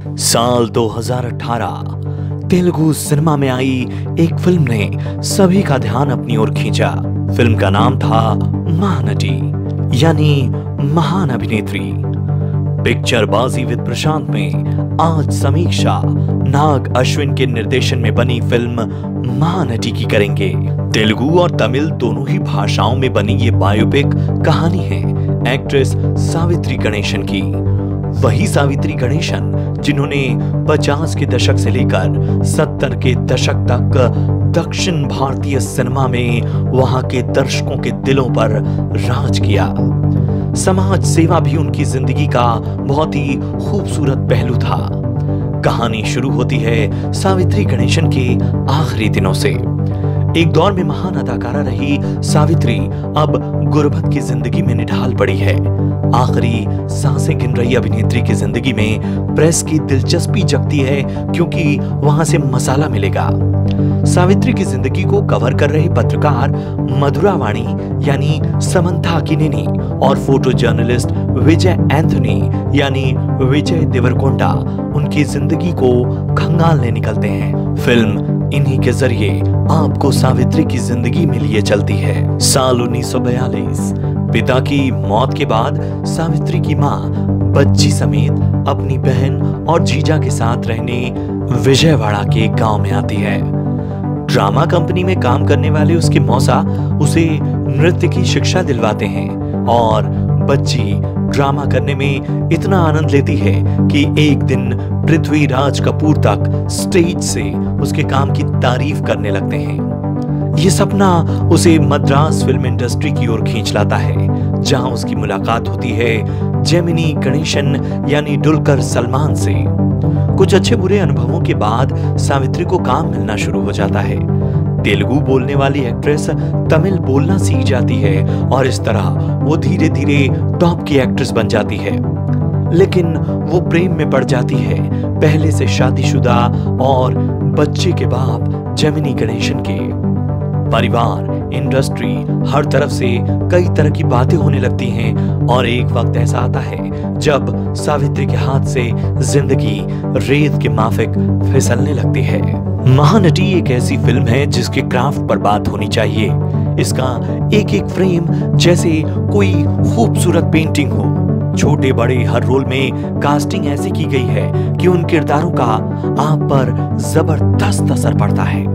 साल 2018 तेलुगु सिनेमा में आई एक फिल्म ने सभी का ध्यान अपनी ओर खींचा। फिल्म का नाम था महानटी यानी महान अभिनेत्री। पिक्चर बाजी विद प्रशांत में आज समीक्षा नाग अश्विन के निर्देशन में बनी फिल्म महानटी की करेंगे। तेलुगु और तमिल दोनों ही भाषाओं में बनी ये बायोपिक कहानी है एक्ट्रेस सावित्री गणेशन की। वही सावित्री गणेशन जिन्होंने 50 के दशक से लेकर 70 के दशक तक दक्षिण भारतीय सिनेमा में वहां के दर्शकों के दिलों पर राज किया। समाज सेवा भी उनकी जिंदगी का बहुत ही खूबसूरत पहलू था। कहानी शुरू होती है सावित्री गणेशन के आखिरी दिनों से। एक दौर में महान अदाकारा रही सावित्री अब गुर्बत की जिंदगी में निढाल पड़ी है। आखिरी सांसें गिन रही अभिनेत्री की जिंदगी में प्रेस की दिलचस्पी जगती है क्योंकि वहां से मसाला मिलेगा। सावित्री की जिंदगी को कवर कर रहे पत्रकार मधुरा वाणी यानी समंथा किनेनी और फोटो जर्नलिस्ट विजय एंथनी यानी विजय देवरकोंडा उनकी जिंदगी को खंगालने निकलते हैं। फिल्म इन्हीं के जरिए आपको सावित्री की जिंदगी में लिए चलती है। साल 1942 पिता की मौत के बाद सावित्री की मां बच्ची समेत अपनी बहन और जीजा के साथ रहने विजयवाड़ा के गांव में आती है। ड्रामा कंपनी में काम करने वाले उसके मौसा उसे नृत्य की शिक्षा दिलवाते हैं और बच्ची ड्रामा करने में इतना आनंद लेती है कि एक दिन पृथ्वीराज कपूर तक स्टेज से उसके काम की तारीफ करने लगते हैं। ये सपना उसे मद्रास फिल्म इंडस्ट्री की ओर खींच लाता है जहां उसकी मुलाकात होती है जेमिनी गणेशन यानी डुलकर सलमान से। कुछ अच्छे बुरे अनुभवों के बाद सावित्री को काम मिलना शुरू हो जाता है। तेलुगु बोलने वाली एक्ट्रेस तमिल बोलना सीख जाती है और इस तरह वो धीरे धीरे टॉप की एक्ट्रेस बन जाती है। लेकिन वो प्रेम में पड़ जाती है पहले से शादीशुदा और बच्चे के बाप जेमिनी गणेशन के। परिवार, इंडस्ट्री, हर तरफ से कई तरह की बातें होने लगती हैं और एक वक्त ऐसा आता है जब सावित्री के हाथ से जिंदगी रेत के माफिक फिसलने लगती है। महानटी एक ऐसी फिल्म है जिसके क्राफ्ट पर बात होनी चाहिए। इसका एक एक फ्रेम जैसे कोई खूबसूरत पेंटिंग हो। छोटे बड़े हर रोल में कास्टिंग ऐसी की गई है कि उन किरदारों का आप पर जबरदस्त असर पड़ता है।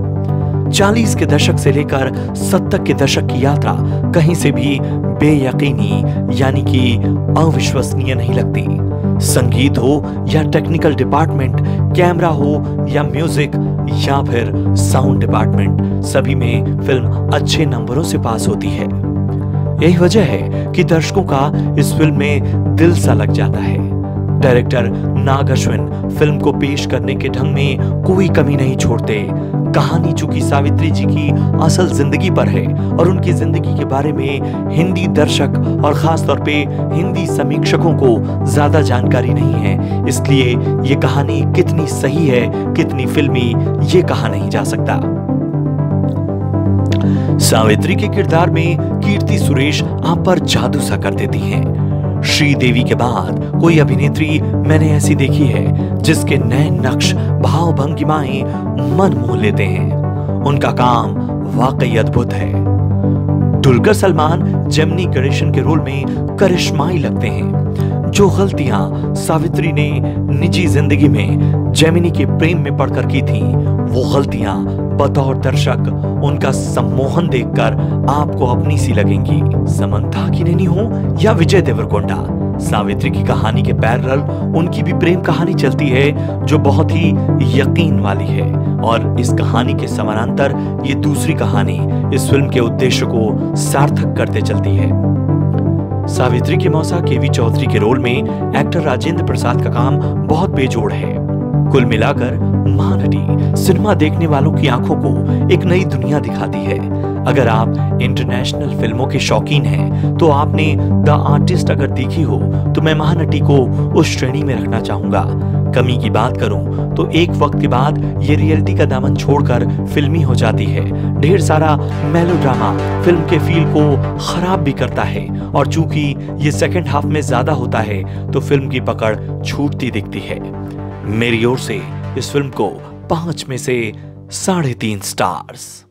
40 के दशक से लेकर 70 के दशक की यात्रा कहीं से भी बेयकीनी यानी कि अविश्वसनीय नहीं लगती। संगीत हो या टेक्निकल डिपार्टमेंट, कैमरा हो या म्यूजिक या फिर साउंड डिपार्टमेंट, सभी में फिल्म अच्छे नंबरों से पास होती है। यही वजह है कि दर्शकों का इस फिल्म में दिल सा लग जाता है। डायरेक्टर नाग अश्विन फिल्म को पेश करने के ढंग में कोई कमी नहीं छोड़ते। कहानी चूंकि सावित्री जी की असल जिंदगी पर है और उनकी जिंदगी के बारे में हिंदी दर्शक और खास तौर पे हिंदी समीक्षकों को ज्यादा जानकारी नहीं है, इसलिए ये कहानी कितनी सही है कितनी फिल्मी ये कहा नहीं जा सकता। सावित्री के किरदार में कीर्ति सुरेश आप पर जादू सा कर देती हैं। श्रीदेवी के बाद कोई अभिनेत्री मैंने ऐसी देखी है जिसके नए नक्श भाव भंगिमाएं मन मोह लेते हैं। उनका काम वाकई अद्भुत है। डुलकर सलमान जेमिनी गणेशन के रोल में करिश्माई लगते हैं। जो गलतियां सावित्री ने निजी जिंदगी में जेमिनी के प्रेम में पड़कर की थी, वो गलतियां बतौर दर्शक उनका सम्मोहन देखकर आपको अपनी सी लगेंगी। समंथा किनेनी हो या विजय देवरकोंडा, सावित्री की कहानी के पैरेलल उनकी भी प्रेम कहानी चलती है जो बहुत ही यकीन वाली है और इस कहानी के समानांतर ये दूसरी कहानी इस फिल्म के उद्देश्य को सार्थक करते चलती है। सावित्री के मौसा केवी चौधरी के रोल में एक्टर राजेंद्र प्रसाद का काम बहुत बेजोड़ है। कुल मिलाकर महानटी सिनेमा देखने वालों की आंखों को एक नई दुनिया दिखाती है। अगर आप इंटरनेशनल फिल्मों के शौकीन हैं तो आपने द आर्टिस्ट अगर देखी हो तो मैं महानटी को उस श्रेणी में रखना चाहूंगा। कमी की बात करूं तो एक वक्त के बाद ये रियलिटी का दामन छोड़कर फिल्मी हो जाती है। ढेर सारा मेलोड्रामा फिल्म के फील को खराब भी करता है और चूंकि ये सेकंड हाफ में ज्यादा होता है तो फिल्म की पकड़ छूटती दिखती है। मेरी ओर से इस फिल्म को 5 में से 3.5 स्टार्स।